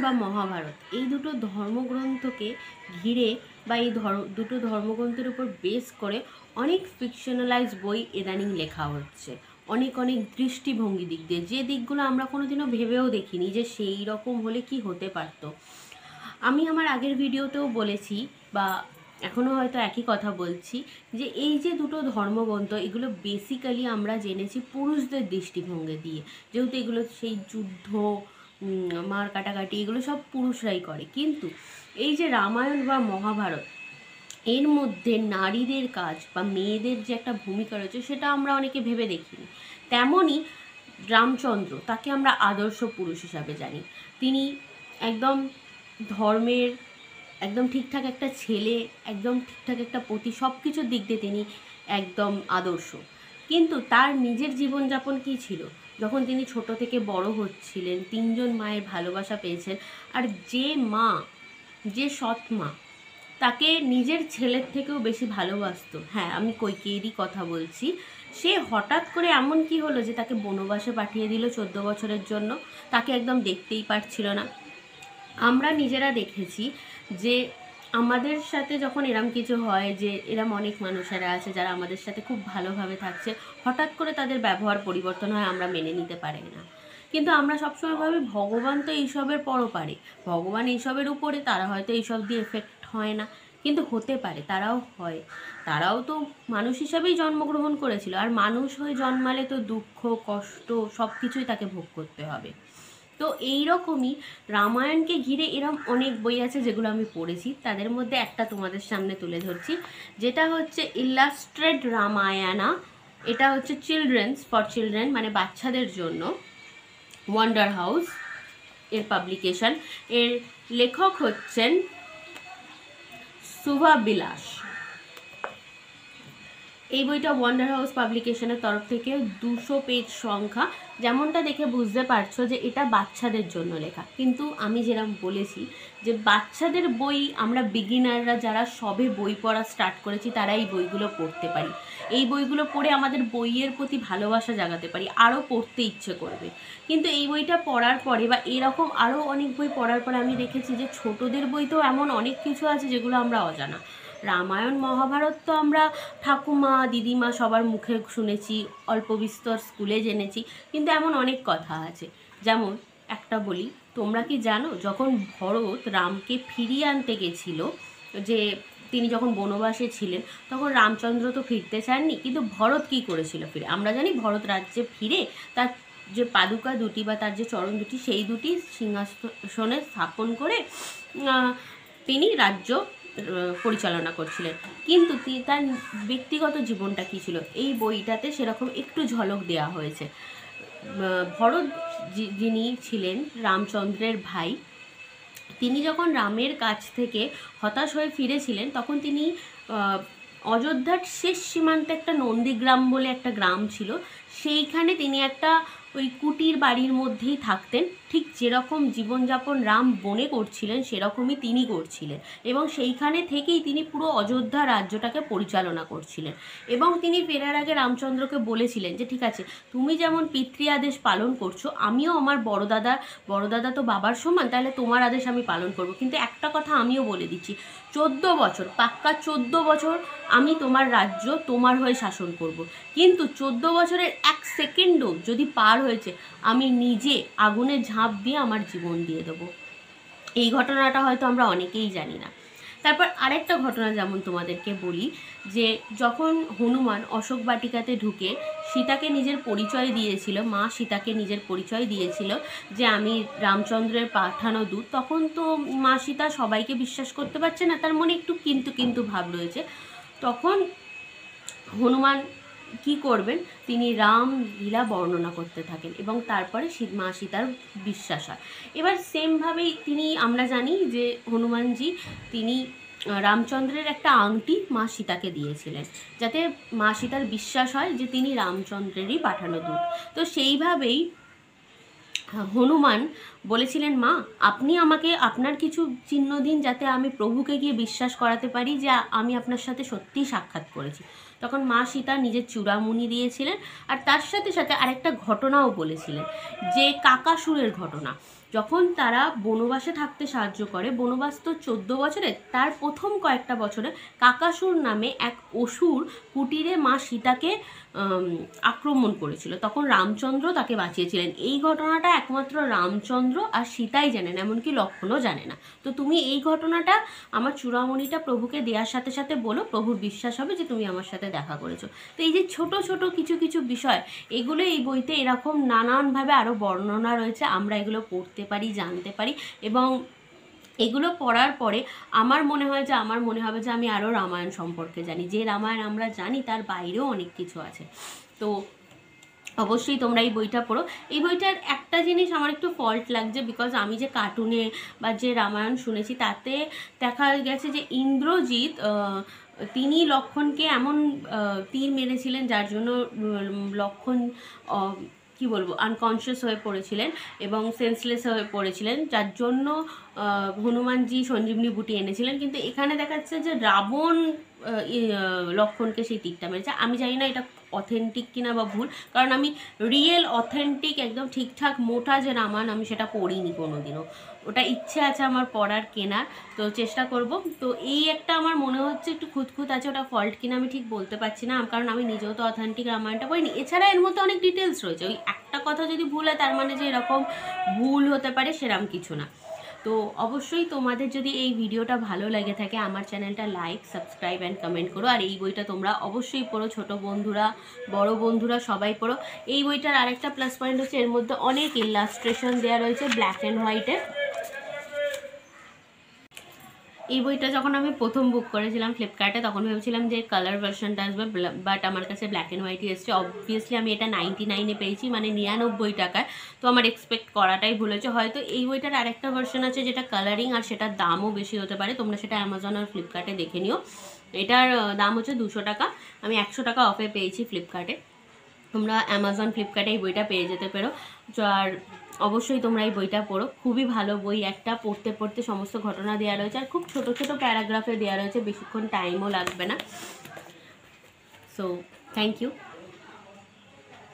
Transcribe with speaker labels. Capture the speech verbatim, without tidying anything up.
Speaker 1: বা মহাভারত এই দুটো ধর্মগ্রন্থকে ঘিরে বা এই ধর্ম দুটো ধর্মগ্রন্থের উপর বেস করে অনেক ফিকশনালাইজ বই ইদানিং লেখা হচ্ছে, অনেক অনেক দৃষ্টিভঙ্গি দিক দিয়ে, যে দিকগুলো আমরা কোনোদিনও ভেবেও দেখিনি যে সেই রকম হলে কি হতে পারতো। আমি আমার আগের ভিডিওতেও বলেছি বা এখনও হয়তো একই কথা বলছি যে এই যে দুটো ধর্মগ্রন্থ এগুলো বেসিক্যালি আমরা জেনেছি পুরুষদের দৃষ্টিভঙ্গি দিয়ে, যেহেতু এগুলো সেই যুদ্ধ মার কাটাকাটি এগুলো সব পুরুষরাই করে। কিন্তু এই যে রামায়ণ বা মহাভারত এর মধ্যে নারীদের কাজ বা মেয়েদের যে একটা ভূমিকা রয়েছে সেটা আমরা অনেকে ভেবে দেখিনি। তেমনই রামচন্দ্র, তাকে আমরা আদর্শ পুরুষ হিসাবে জানি। তিনি একদম ধর্মের একদম ঠিকঠাক একটা ছেলে, একদম ঠিকঠাক একটা পতি, সব কিছুর দিক দিয়ে তিনি একদম আদর্শ। কিন্তু তার নিজের জীবনযাপন কী ছিল? যখন তিনি ছোট থেকে বড় হচ্ছিলেন, তিনজন মায়ের ভালোবাসা পেয়েছেন, আর যে মা, যে সৎ মা তাকে নিজের ছেলের থেকেও বেশি ভালোবাসতো, হ্যাঁ আমি কৈকেয়ীরই কথা বলছি, সে হঠাৎ করে এমন কি হলো যে তাকে বনবাসে পাঠিয়ে দিল চোদ্দ বছরের জন্য, তাকে একদম দেখতেই পারছিল না। আমরা নিজেরা দেখেছি যে আমাদের সাথে যখন এরম কিছু হয়, যে এরম অনেক মানুষেরা আছে যারা আমাদের সাথে খুব ভালোভাবে থাকছে, হঠাৎ করে তাদের ব্যবহার পরিবর্তন হয়, আমরা মেনে নিতে পারি না। কিন্তু আমরা সবসময় ভাবি ভগবান তো এইসবের পরও পারে, ভগবান এইসবের উপরে, তারা হয়তো এইসব দিয়ে এফেক্ট হয় না, কিন্তু হতে পারে, তারাও হয়। তারাও তো মানুষ হিসাবেই জন্মগ্রহণ করেছিল, আর মানুষ হয়ে জন্মালে তো দুঃখ কষ্ট সব কিছুই তাকে ভোগ করতে হবে। তো এই রকমই রামায়ণকে ঘিরে এরম অনেক বই আছে যেগুলো আমি পড়েছি, তাদের মধ্যে একটা তোমাদের সামনে তুলে ধরছি, যেটা হচ্ছে ইলাস্ট্রেট রামায়ণা। এটা হচ্ছে চিলড্রেন্স, ফর চিলড্রেন, মানে বাচ্চাদের জন্য, ওয়ান্ডার হাউস এর পাবলিকেশন। এর লেখক হচ্ছেন শুভা বিলাস। এই বইটা ওয়ান্ডার হাউস পাবলিকেশনের তরফ থেকে দুশো পেজ সংখ্যা। যেমনটা দেখে বুঝতে পারছো যে এটা বাচ্চাদের জন্য লেখা, কিন্তু আমি যেরকম বলেছি যে বাচ্চাদের বই আমরা বিগিনাররা যারা সবে বই পড়া স্টার্ট করেছি তারা এই বইগুলো পড়তে পারি। এই বইগুলো পড়ে আমাদের বইয়ের প্রতি ভালোবাসা জাগাতে পারি, আরও পড়তে ইচ্ছে করবে। কিন্তু এই বইটা পড়ার পরে বা এরকম আরও অনেক বই পড়ার পরে আমি দেখেছি যে ছোটদের বইতেও এমন অনেক কিছু আছে যেগুলো আমরা অজানা। রামায়ণ মহাভারত তো আমরা ঠাকুমা দিদিমা সবার মুখে শুনেছি, অল্প বিস্তর স্কুলে জেনেছি, কিন্তু এমন অনেক কথা আছে। যেমন একটা বলি, তোমরা কি জানো যখন ভরত রামকে ফিরিয়ে আনতে গেছিল, যে তিনি যখন বনবাসে ছিলেন তখন রামচন্দ্র তো ফিরতে চাননি, কিন্তু ভরত কি করেছিল ফিরে? আমরা জানি ভরত রাজ্যে ফিরে তার যে পাদুকা দুটি বা তার যে চরণ দুটি সেই দুটি সিংহাসনে স্থাপন করে তিনি রাজ্য পরিচালনা করছিলেন। কিন্তু তার ব্যক্তিগত জীবনটা কী ছিল এই বইটাতে সেরকম একটু ঝলক দেওয়া হয়েছে। ভরত যিনি ছিলেন রামচন্দ্রের ভাই, তিনি যখন রামের কাছ থেকে হতাশ হয়ে ফিরেছিলেন তখন তিনি অযোধ্যার শেষ সীমান্তে একটা নন্দীগ্রাম বলে একটা গ্রাম ছিল, সেইখানে তিনি একটা ওই কুটির বাড়ির মধ্যেই থাকতেন। ঠিক যেরকম জীবনযাপন রাম বনে করছিলেন সেরকমই তিনি করছিলেন, এবং সেইখানে থেকেই তিনি পুরো অযোধ্যা রাজ্যটাকে পরিচালনা করছিলেন। এবং তিনি ফেরার আগে রামচন্দ্রকে বলেছিলেন যে ঠিক আছে, তুমি যেমন পিতৃ আদেশ পালন করছো, আমিও আমার বড় দাদা বড় দাদা তো বাবার সমান, তাহলে তোমার আদেশ আমি পালন করব। কিন্তু একটা কথা আমিও বলে দিচ্ছি, চোদ্দ বছর পাক্কা চোদ্দ বছর আমি তোমার রাজ্য তোমার হয়ে শাসন করব, কিন্তু চোদ্দ বছরের এক সেকেন্ডও যদি পার হয়েছে আমি নিজে আগুনে ঝাঁপ দিয়ে আমার জীবন দিয়ে দেবো। এই ঘটনাটা হয়তো আমরা অনেকেই জানি না। তারপর আরেকটা ঘটনা যেমন তোমাদেরকে বলি, যে যখন হনুমান অশোক বাটিকাতে ঢুকে সীতাকে নিজের পরিচয় দিয়েছিল, মা সীতাকে নিজের পরিচয় দিয়েছিল যে আমি রামচন্দ্রের পাঠানো দূত, তখন তো মা সীতা সবাইকে বিশ্বাস করতে পারছে না, তার মনে একটু কিন্তু কিন্তু ভাব রয়েছে। তখন হনুমান কি করবেন, তিনি রাম লীলা বর্ণনা করতে থাকেন এবং তারপরে মা সীতার বিশ্বাস হয়। এবার সেমভাবেই তিনি, আমরা জানি যে হনুমানজি তিনি রামচন্দ্রের একটা আংটি মা সীতাকে দিয়েছিলেন যাতে মা সীতার বিশ্বাস হয় যে তিনি রামচন্দ্রেরই পাঠানো দূত। তো সেইভাবেই হনুমান বলেছিলেন, মা আপনি আমাকে আপনার কিছু চিহ্ন দিন যাতে আমি প্রভুকে গিয়ে বিশ্বাস করাতে পারি যে আমি আপনার সাথে সত্যিই সাক্ষাৎ করেছি। তখন মা সীতা নিজের চূড়ামণি দিয়েছিলেন, আর তার সাথে সাথে আরেকটা ঘটনাও বলেছিলেন, যে কাকাসুরের ঘটনা। যখন তারা বনবাসে থাকতে সাহায্য করে, বনবাস তো চোদ্দ বছরে, তার প্রথম কয়েকটা বছরে কাকাসুর নামে এক অসুর কুটিরে মা সীতাকে আক্রমণ করেছিল, তখন রামচন্দ্র তাকে বাঁচিয়েছিলেন। এই ঘটনাটা একমাত্র রামচন্দ্র আর সীতাই জানেন, এমনকি লক্ষ্মণও জানে না। তো তুমি এই ঘটনাটা আমার চূড়ামণিটা প্রভুকে দেওয়ার সাথে সাথে বলো, প্রভুর বিশ্বাস হবে যে তুমি আমার সাথে দেখা করেছো। তো এই যে ছোট ছোট কিছু কিছু বিষয়, এগুলো এই বইতে এরকম নানানভাবে আরও বর্ণনা রয়েছে, আমরা এগুলো পড়তে পারি, জানতে পারি, এবং এগুলো পড়ার পরে আমার মনে হয় যে আমার মনে হবে যে আমি আরও রামায়ণ সম্পর্কে জানি। যে রামায়ণ আমরা জানি তার বাইরেও অনেক কিছু আছে। তো অবশ্যই তোমরা এই বইটা পড়ো। এই বইটার একটা জিনিস আমার একটু ফল্ট লাগছে, বিকজ আমি যে কার্টুনে বা যে রামায়ণ শুনেছি তাতে দেখা গেছে যে ইন্দ্রজিৎ তিনি লক্ষ্মণকে এমন তীর মেরেছিলেন যার জন্য লক্ষ্মণ কি বলবো আনকনসিয়াস হয়ে পড়েছিলেন এবং সেন্সলেস হয়ে পড়েছিলেন, যার জন্য হনুমানজি সঞ্জীবনী বুটি এনেছিলেন। কিন্তু এখানে দেখাচ্ছে যে রাবণ লক্ষ্মণকে সেই তীরটা মেরেছে। আমি জানি না এটা অথেন্টিক কিনা বা ভুল, কারণ আমি রিয়েল অথেন্টিক একদম ঠিকঠাক মোটা যে রামায়ণ আমি সেটা পড়িনি কোনোদিনও। ওটা ইচ্ছে আছে আমার পড়ার, কেনার, তো চেষ্টা করব। তো এই একটা আমার মনে হচ্ছে একটু খুঁতখুত আছে, ওটা ফল্ট কিনা আমি ঠিক বলতে পারছি না, কারণ আমি নিজেও তো অথেন্টিক রামায়ণটা পড়িনি। এছাড়া এর মধ্যে অনেক ডিটেলস রয়েছে, ওই একটা কথা যদি ভুল হয় তার মানে যে এরকম ভুল হতে পারে সেরকম কিছু না। তো অবশ্যই তোমাদের যদি এই ভিডিওটা ভালো লাগে থাকে, আমার চ্যানেলটা লাইক, সাবস্ক্রাইব অ্যান্ড কমেন্ট করো। আর এই বইটা তোমরা অবশ্যই পড়ো, ছোট বন্ধুরা, বড় বন্ধুরা সবাই পড়ো। এই বইটার আরেকটা প্লাস পয়েন্ট হচ্ছে এর মধ্যে অনেক ইলাস্ট্রেশন দেওয়া রয়েছে ব্ল্যাক অ্যান্ড হোয়াইটে। এই বইটা যখন আমি প্রথম বুক করেছিলাম ফ্লিপকার্টে তখন ভেবেছিলাম যে কালার ভার্সনটা আসবে, বাট আমার কাছে ব্ল্যাক অ্যান্ড হোয়াইটই এসছে। অবভিয়াসলি আমি এটা নাইনটি নাইনে পেয়েছি, মানে নিরানব্বই টাকায়। তো আমার এক্সপেক্ট করাটাই ভুল হয়েছে। হয়তো এই বইটার আরেকটা ভার্সন আছে যেটা কালারিং, আর সেটার দামও বেশি হতে পারে, তোমরা সেটা অ্যামাজন আর ফ্লিপকার্টে দেখে নিও। এটার দাম হচ্ছে দুশো টাকা, আমি একশো টাকা অফে পেয়েছি ফ্লিপকার্টে। তোমরা অ্যামাজন ফ্লিপকার্টে এই বইটা পেয়ে যেতে পারো। আর অবশ্যই তোমরা এই বইটা পড়ো, খুবই ভালো বই একটা, পড়তে পড়তে সমস্ত ঘটনা দেওয়া রয়েছে, আর খুব ছোট ছোট প্যারাগ্রাফে দেওয়া রয়েছে, বেশিক্ষণ টাইমও লাগবে না। So thank you.